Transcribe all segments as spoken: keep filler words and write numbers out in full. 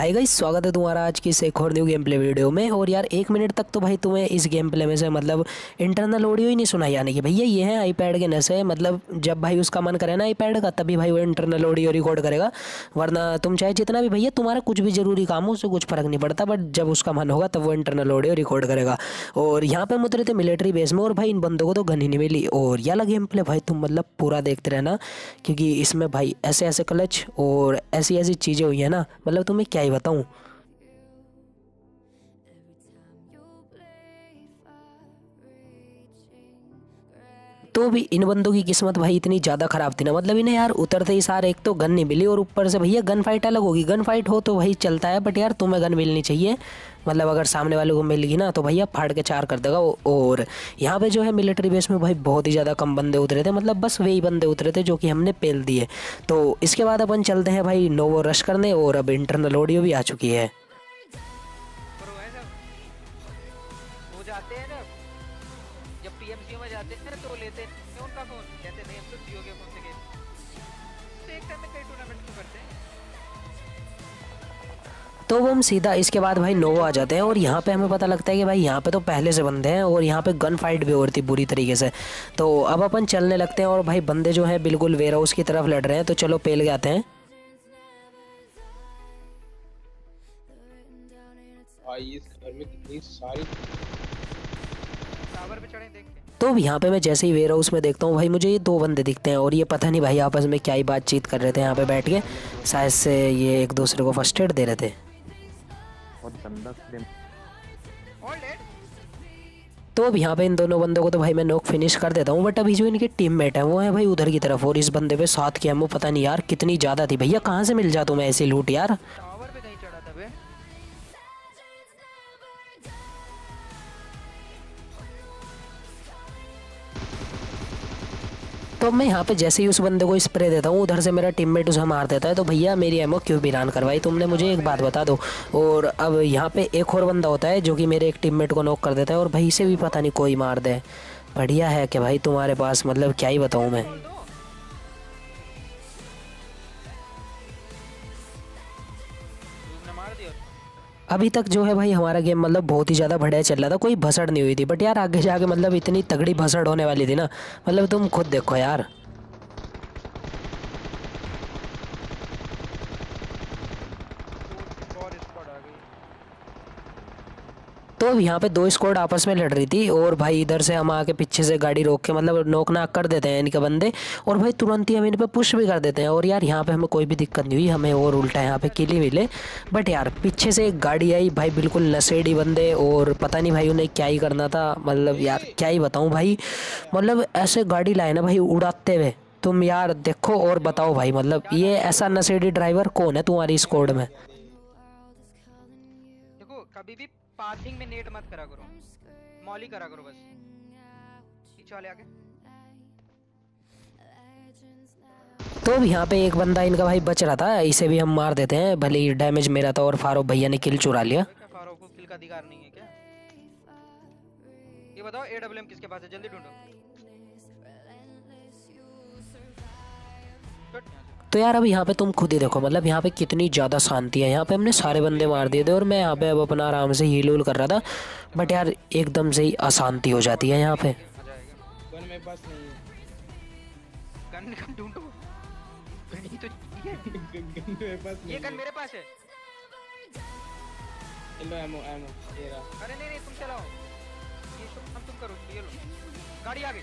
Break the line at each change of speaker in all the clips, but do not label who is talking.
Hi guys, स्वागत है तुम्हारा आज की इस एक और न्यू गेम प्ले वीडियो में। और यार एक मिनट तक तो भाई तुम्हें इस गेम प्ले में से मतलब इंटरनल ऑडियो ही नहीं सुनाई, यानी कि भैया ये है आईपैड के नशे। मतलब जब भाई उसका मन करे ना आईपैड का, तभी भाई वो इंटरनल ऑडियो रिकॉर्ड करेगा, वरना तुम चाहे जितना भी भैया तुम्हारा कुछ भी जरूरी काम हो उससे कुछ फर्क नहीं पड़ता, बट जब उसका मन होगा तब वो इंटरनल ऑडियो रिकॉर्ड करेगा। और यहाँ पे हम उतरे थे मिलिट्री बेस में, और भाई इन बंदों को तो गन ही नहीं मिली। और ये गेम प्ले भाई तुम मतलब पूरा देखते रहना, क्योंकि इसमें भाई ऐसे ऐसे क्लच और ऐसी ऐसी चीज़ें हुई है ना, मतलब तुम्हें क्या ही बताऊँ। तो भी इन बंदों की किस्मत भाई इतनी ज़्यादा ख़राब थी ना, मतलब इन्हें यार उतरते ही सार एक तो गन नहीं मिली, और ऊपर से भैया गन फाइट अलग होगी। गन फाइट हो तो भाई चलता है, बट यार तुम्हें गन मिलनी चाहिए। मतलब अगर सामने वाले को मिलेगी ना तो भैया फाड़ के चार कर देगा। और यहाँ पे जो है मिलिट्री बेस में भाई बहुत ही ज़्यादा कम बंदे उतरे थे, मतलब बस वही बंदे उतरे थे जो कि हमने पेल दिए। तो इसके बाद अपन चलते हैं भाई नोवो रश करने, और अब इंटरनल ऑडियो भी आ चुकी है।
वो जाते हैं ना, जब पीएमसीओ में जाते हैं तो लेते हैं उनका फोन, कहते नहीं हम तो जियो के फोन से गेम तो एक टाइम में कई टूर्नामेंट को करते हैं।
तो वो हम सीधा इसके बाद भाई नोवो आ जाते हैं, और यहाँ पे हमें पता लगता है कि भाई यहाँ पे तो पहले से बंदे हैं, और यहाँ पे गन फाइट भी हो रही थी बुरी तरीके से। तो अब अपन चलने लगते हैं, और भाई बंदे जो हैं बिल्कुल वेयर हाउस की तरफ लड़ रहे हैं, तो चलो पेल के आते हैं।
भाई इस घर में कितनी सारी
टावर पे चढ़े देख के।
तो यहाँ पे मैं जैसे ही वेयर हाउस में देखता हूँ भाई मुझे ये दो बंदे दिखते हैं, और ये पता नहीं भाई आपस में क्या ही बातचीत कर रहे थे यहाँ पे बैठ के। शायद से ये एक दूसरे को फर्स्ट एड दे रहे थे।
All dead.
तो अब यहाँ पे इन दोनों बंदों को तो भाई मैं नॉक फिनिश कर देता हूँ, बट अभी जो इनके टीममेट हैं वो है भाई उधर की तरफ, और इस बंदे पे सात की एमओ पता नहीं यार कितनी ज़्यादा थी। भैया कहाँ से मिल जा तुम्हें ऐसी लूट यार।
टावर पे कहीं चढ़ा था बे।
तो मैं यहाँ पे जैसे ही उस बंदे को स्प्रे देता हूँ, उधर से मेरा टीममेट उसे मार देता है। तो भैया मेरी एमओ क्यों वीरान करवाई तुमने, मुझे एक बात बता दो। और अब यहाँ पे एक और बंदा होता है जो कि मेरे एक टीममेट को नॉक कर देता है, और भाई इसे भी पता नहीं कोई मार दे। बढ़िया है कि भाई तुम्हारे पास, मतलब क्या ही बताऊँ मैं।
तुमने मार दिया।
अभी तक जो है भाई हमारा गेम मतलब बहुत ही ज़्यादा बढ़िया चल रहा था, कोई भसड़ नहीं हुई थी, बट यार आगे जाके मतलब इतनी तगड़ी भसड़ होने वाली थी ना, मतलब तुम खुद देखो यार।
और स्क्वाड आ गई।
तो अब यहाँ पे दो स्क्वाड आपस में लड़ रही थी, और भाई इधर से हम आके पीछे से गाड़ी रोक के मतलब नोक नाक कर देते हैं इनके बंदे, और भाई तुरंत ही हम इन पे पुश भी कर देते हैं। और यार यहाँ पे हमें कोई भी दिक्कत नहीं हुई, हमें और उल्टा यहाँ पे किल ही मिले। बट यार पीछे से एक गाड़ी आई भाई, बिल्कुल नशेड़ी बंदे, और पता नहीं भाई उन्हें क्या ही करना था। मतलब यार क्या ही बताऊँ भाई, मतलब ऐसे गाड़ी लाए ना भाई उड़ाते हुए, तुम यार देखो और बताओ भाई, मतलब ये ऐसा नशेड़ी ड्राइवर कौन है तुम्हारी स्क्वाड में।
देखो कभी भी पासिंग में नेट मत करा करो, मॉली करा करो बस। पीछे वाले आगे।
तो अब यहाँ पे एक बंदा इनका भाई बच रहा था, इसे भी हम मार देते हैं, भले ही डैमेज मेरा था और फारूक भैया ने किल चुरा लिया।
क्या फारूक को किल का अधिकार नहीं है क्या? ये बताओ एडब्ल्यूएम किसके पास है, जल्दी ढूंढो।
तो यार अब यहाँ पे तुम खुद ही देखो, मतलब यहाँ पे कितनी ज़्यादा शांति है। यहाँ पे हमने सारे बंदे मार दिए थे, और मैं यहाँ पे अब अपना आराम से हील वूल कर रहा था, बट यार एकदम से ही अशांति हो जाती है यहाँ पे।
मजा आएगा।
गन मेरे पास नहीं है।
गन गन ढूंढो। गन ही तो ये है।
गन मेरे पास नहीं
ये गन मेरे पास है।
है। लो एमो एमो ये रहा।
अरे नहीं नहीं तुम चलाओ, ये शो हम तुम करो, ये लो गाड़ी आ गई।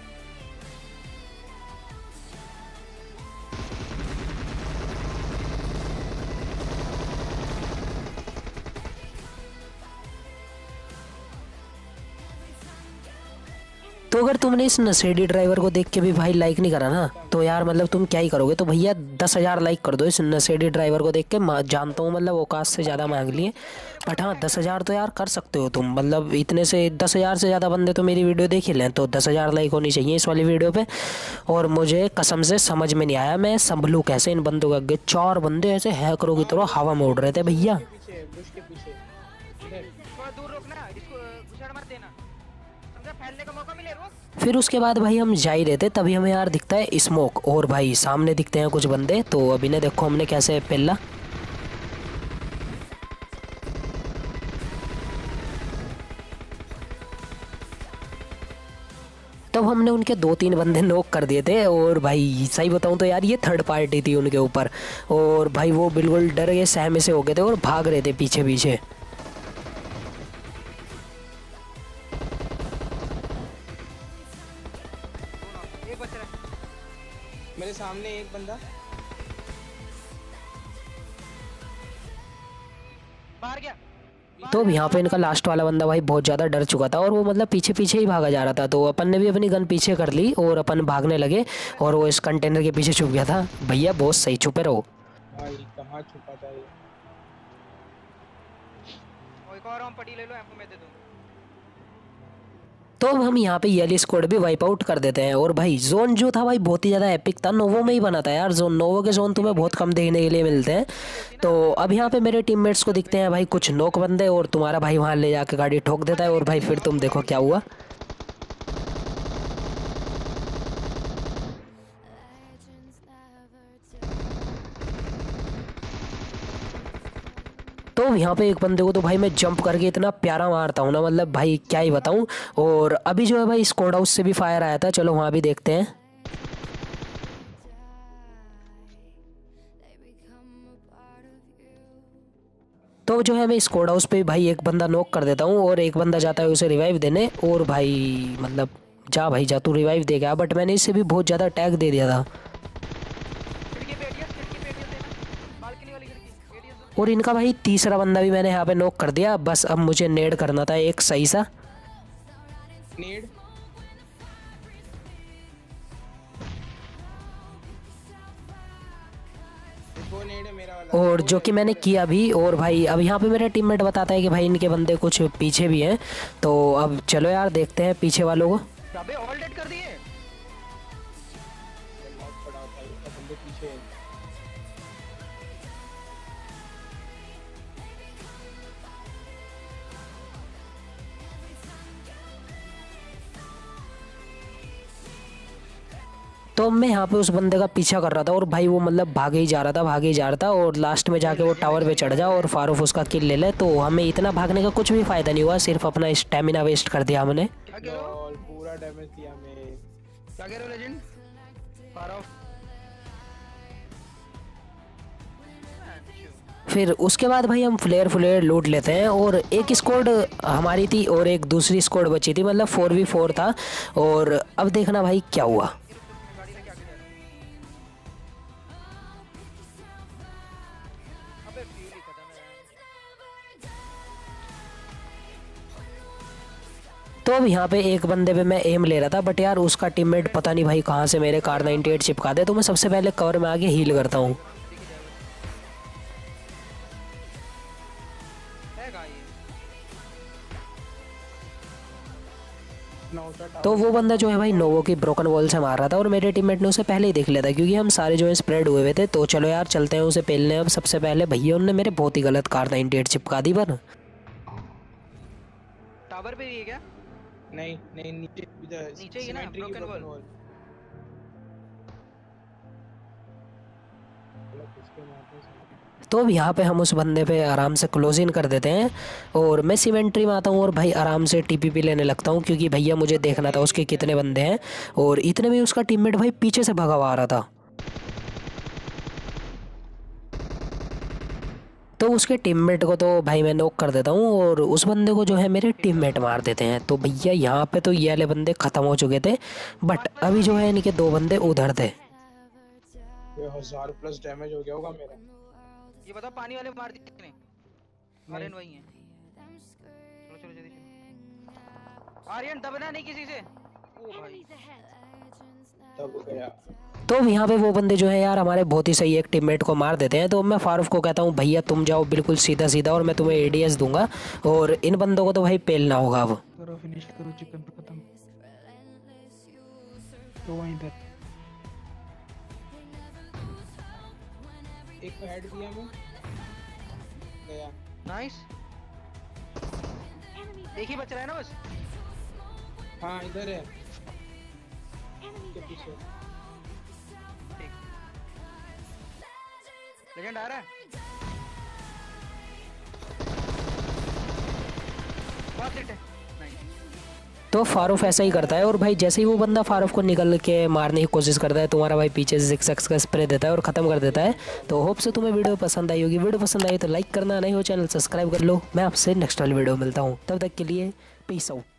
तो अगर तुमने इस नशेड़ी ड्राइवर को देख के भी भाई लाइक नहीं करा ना, तो यार मतलब तुम क्या ही करोगे। तो भैया दस हज़ार लाइक कर दो इस नशेड़ी ड्राइवर को देख के। मैं जानता हूँ मतलब औकात से ज़्यादा मांग लिए, बट हाँ दस हज़ार तो यार कर सकते हो तुम। मतलब इतने से दस हज़ार से ज़्यादा बंदे तो मेरी वीडियो देख ही लें, तो दस हज़ार लाइक होनी चाहिए इस वाली वीडियो पे। और मुझे कसम से समझ में नहीं आया मैं संभलूँ कैसे इन बंदों के आगे। चार बंदे ऐसे हैकरों की तरह हवा में उड़ रहे थे भैया।
पीछे बुश के पीछे इधर।
थोड़ा दूर रोकना, इसको घुसड़ मत देना, समझा? फैलने का मौका मिले रोक।
फिर उसके बाद भाई हम जा ही रहे थे, तभी हमें यार दिखता है स्मोक, और भाई सामने दिखते हैं कुछ बंदे। तो अभी ने देखो हमने कैसे पहला मतलब हमने उनके दो तीन बंदे नॉक कर दिए थे और भाई सही बताऊं तो यार ये थर्ड पार्टी थी उनके ऊपर। और भाई वो बिल्कुल डर गए, सहमे से हो गए थे और भाग रहे थे पीछे पीछे।
एक बच रहा है।
मेरे सामने एक बंदा।
बाहर गया।
तो अब यहाँ पे इनका लास्ट वाला बंदा भाई बहुत ज़्यादा डर चुका था और वो मतलब पीछे पीछे ही भागा जा रहा था। तो अपन ने भी अपनी गन पीछे कर ली और अपन भागने लगे और वो इस कंटेनर के पीछे छुप गया था। भैया बहुत सही, छुपे रहो।
भाई कहाँ छुपा था ये?
और एक और राउंड पड़ी ले लो, एमओ मैं दे दूँ।
तो अब हम यहाँ पे येली स्क्वाड भी वाइप आउट कर देते हैं। और भाई जोन जो था भाई बहुत ही ज़्यादा एपिक था, नोवो में ही बना था यार जोन। नोवो के जोन तुम्हें बहुत कम देखने के लिए मिलते हैं। तो अब यहाँ पे मेरे टीममेट्स को दिखते हैं भाई कुछ नोक बंदे और तुम्हारा भाई वहाँ ले जाके गाड़ी ठोक देता है। और भाई फिर तुम देखो क्या हुआ। तो यहाँ पे एक बंदे को तो भाई मैं जंप करके इतना प्यारा मारता हूँ ना, मतलब भाई क्या ही बताऊँ। और अभी जो है भाई स्क्वाड हाउस से भी फायर आया था, चलो वहाँ भी देखते हैं। तो जो है मैं स्क्वाड हाउस पे भाई एक बंदा नॉक कर देता हूँ और एक बंदा जाता है उसे रिवाइव देने। और भाई मतलब जा भाई जा, तू रिवाइव दे गया। बट मैंने इससे भी बहुत ज़्यादा अटैक दे दिया था।
खिड़की पे एडीएस, खिड़की पे एडीएस देना, बालकनी वाली खिड़की एडीएस दो।
और इनका भाई तीसरा बंदा भी मैंने यहाँ पे नॉक कर दिया। बस अब मुझे नेड करना था एक सही सा।
नीड। वो नीड है मेरा वाला।
और जो कि मैंने किया भी। और भाई अब यहाँ पे मेरा टीममेट बताता है कि भाई इनके बंदे कुछ पीछे भी हैं। तो अब चलो यार देखते हैं पीछे वालों को।
अबे ऑल डेड कर दिए।
बहुत बड़ा था इसका, बंदे पीछे हैं।
तो मैं यहाँ पे उस बंदे का पीछा कर रहा था और भाई वो मतलब भागे ही जा रहा था, भागे ही जा रहा था। और लास्ट में जाके वो टावर पे चढ़ जा और फारूक उसका किल ले ले। तो हमें इतना भागने का कुछ भी फ़ायदा नहीं हुआ, सिर्फ अपना स्टेमिना वेस्ट कर दिया हमने।
क्या कह रहे हो?
लॉल, पूरा डैमेज दिया मैं।
क्या कह रहे हो लेजेंड? Far of.
फिर उसके बाद भाई हम फ्लेयर फ्लेयर लूट लेते हैं। और एक स्क्वाड हमारी थी और एक दूसरी स्क्वाड बची थी, मतलब फोर वी फोर था। और अब देखना भाई क्या हुआ।
गाड़ी लेके आगे जा रहा हूं। अबे फ्यूल ही खत्म है यार।
तो अब यहाँ पे एक बंदे पे मैं एम ले रहा था, बट यार उसका टीममेट पता नहीं भाई कहाँ से मेरे कार नाइन्टी एट चिपका दे। तो मैं सबसे पहले कवर में आके हील करता हूँ। तो वो बंदा जो है भाई नोवो की ब्रोकन वॉल से मार रहा था और मेरे टीममेट ने उसे पहले ही देख लिया था, क्योंकि हम सारे जो है स्प्रेड हुए हुए थे। तो चलो यार चलते हैं उसे पेलने। अब सबसे पहले भैया उनने मेरे बहुत ही गलत कार नाइन्टी एट चिपका दी। पर
टावर पे भी है क्या?
नहीं नहीं, नीचे इधर
नीचे ही है ना,
cemetery की
broken
broken
wall।
wall। मतलब किसके मारते हैं?
तो अब यहाँ पे हम उस बंदे पे आराम से क्लोज इन कर देते हैं और मैं सीमेंट्री में आता हूँ और भाई आराम से टीपीपी लेने लगता हूँ, क्योंकि भैया मुझे देखना था उसके कितने बंदे हैं। और इतने में उसका टीममेट भाई पीछे से भगा हुआ आ रहा था। तो उसके टीममेट को तो भाई मैं नॉक कर देता हूँ और उस बंदे को जो है मेरे टीममेट मार देते हैं। तो भैया यहाँ पे तो ये वाले बंदे ख़त्म हो चुके थे, बट अभी जो है इनके दो बंदे उधर थे।
ये हजार प्लस डैमेज हो गया होगा मेरा।
ये बताओ पानी वाले मार दिए कितने? आर्यन वही है। चलो चलो जल्दी चलो। आर्यन दबना नहीं किसी से। ओ भाई
तब गया।
तो अब यहाँ पे वो बंदे जो है यार हमारे बहुत ही सही एक टीममेट को मार देते हैं। तो मैं फारूक को कहता हूँ भैया तुम जाओ बिल्कुल सीधा सीधा और मैं तुम्हें एडीएस दूंगा और इन बंदों को तो भाई पेलना होगा। अब
करो, फिनिश करो, चिकन पे खत्म। तो वहीं इधर
एक को हेड दिया मैं, गया।
नाइस। एक ही बच रहा है ना बस।
हाँ इधर है, के पीछे।
ठीक। लेजेंड आ रहा है। बहुत हिट है। नाइस।
तो फारूफ ऐसा ही करता है और भाई जैसे ही वो बंदा फारूफ को निकल के मारने की कोशिश करता है तुम्हारा भाई पीछे से सिक्स का स्प्रे देता है और ख़त्म कर देता है। तो होप से तुम्हें वीडियो पसंद आई होगी। वीडियो पसंद आई तो लाइक करना, नहीं हो चैनल सब्सक्राइब कर लो। मैं आपसे नेक्स्ट वाली वीडियो मिलता हूँ, तब तक के लिए पीस आउट।